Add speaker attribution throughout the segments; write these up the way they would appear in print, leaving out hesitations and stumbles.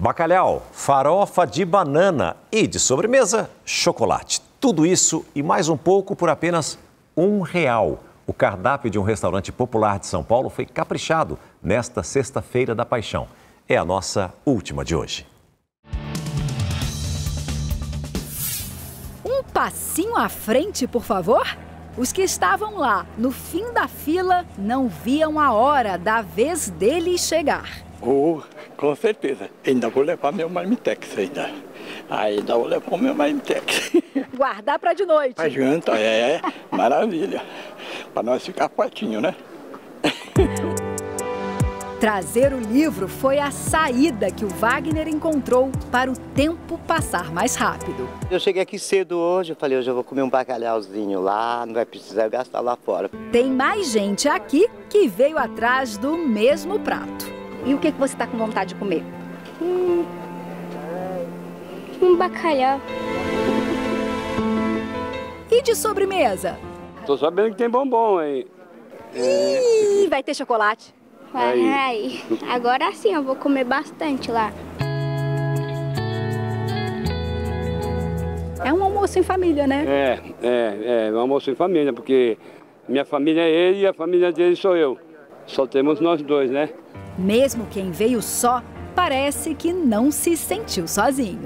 Speaker 1: Bacalhau, farofa de banana e de sobremesa, chocolate. Tudo isso e mais um pouco por apenas R$1. O cardápio de um restaurante popular de São Paulo foi caprichado nesta Sexta-feira da Paixão. É a nossa última de hoje.
Speaker 2: Um passinho à frente, por favor? Os que estavam lá, no fim da fila, não viam a hora da vez dele chegar.
Speaker 3: Com certeza. Ainda vou levar meu marmitex ainda. Ainda vou levar meu marmitex.
Speaker 2: Guardar para de noite.
Speaker 3: Pra janta, maravilha. Para nós ficar fortinho, né?
Speaker 2: Trazer o livro foi a saída que o Wagner encontrou para o tempo passar mais rápido.
Speaker 4: Eu cheguei aqui cedo hoje, eu falei, hoje eu vou comer um bacalhauzinho lá, não vai precisar gastar lá fora.
Speaker 2: Tem mais gente aqui que veio atrás do mesmo prato.
Speaker 5: E o que você está com vontade de comer? Um bacalhau.
Speaker 2: E de sobremesa?
Speaker 6: Tô sabendo que tem bombom aí.
Speaker 5: Ih, vai ter chocolate.
Speaker 7: Vai. Agora sim, eu vou comer bastante lá.
Speaker 2: É um almoço em família, né?
Speaker 6: É um almoço em família, porque minha família é ele e a família dele sou eu. Só temos nós dois, né?
Speaker 2: Mesmo quem veio só, parece que não se sentiu sozinho.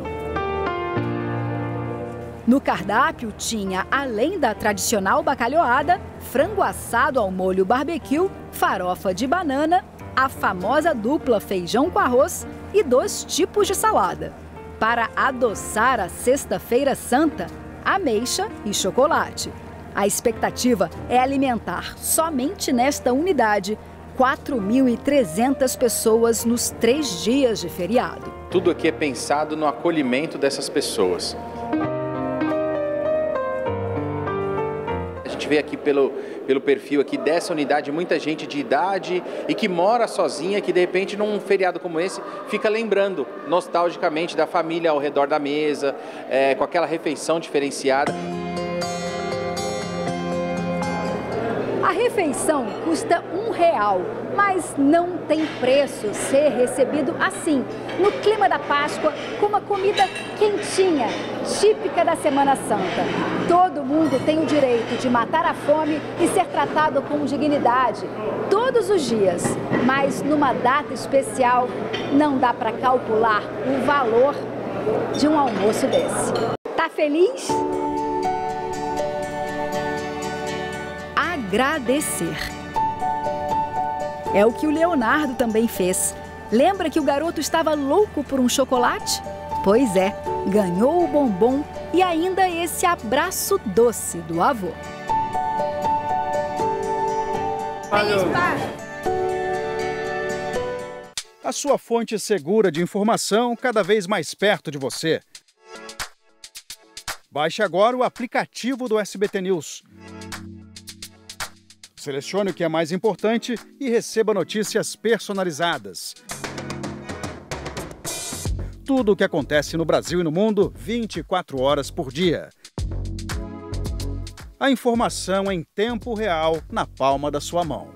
Speaker 2: No cardápio tinha, além da tradicional bacalhoada, frango assado ao molho barbecue, farofa de banana, a famosa dupla feijão com arroz e 2 tipos de salada. Para adoçar a Sexta-feira Santa, ameixa e chocolate. A expectativa é alimentar somente nesta unidade 4.300 pessoas nos 3 dias de feriado.
Speaker 8: Tudo aqui é pensado no acolhimento dessas pessoas. A gente vê aqui pelo perfil aqui dessa unidade muita gente de idade e que mora sozinha, que de repente num feriado como esse fica lembrando nostalgicamente da família ao redor da mesa, com aquela refeição diferenciada.
Speaker 2: A refeição custa R$1, mas não tem preço ser recebido assim, no clima da Páscoa, com uma comida quentinha, típica da Semana Santa. Todo mundo tem o direito de matar a fome e ser tratado com dignidade, todos os dias. Mas numa data especial, não dá para calcular o valor de um almoço desse. Tá feliz? Agradecer. É o que o Leonardo também fez. Lembra que o garoto estava louco por um chocolate? Pois é, ganhou o bombom e ainda esse abraço doce do avô.
Speaker 5: Feliz Páscoa!
Speaker 9: A sua fonte segura de informação cada vez mais perto de você. Baixe agora o aplicativo do SBT News. Selecione o que é mais importante e receba notícias personalizadas. Tudo o que acontece no Brasil e no mundo, 24 horas por dia. A informação em tempo real, na palma da sua mão.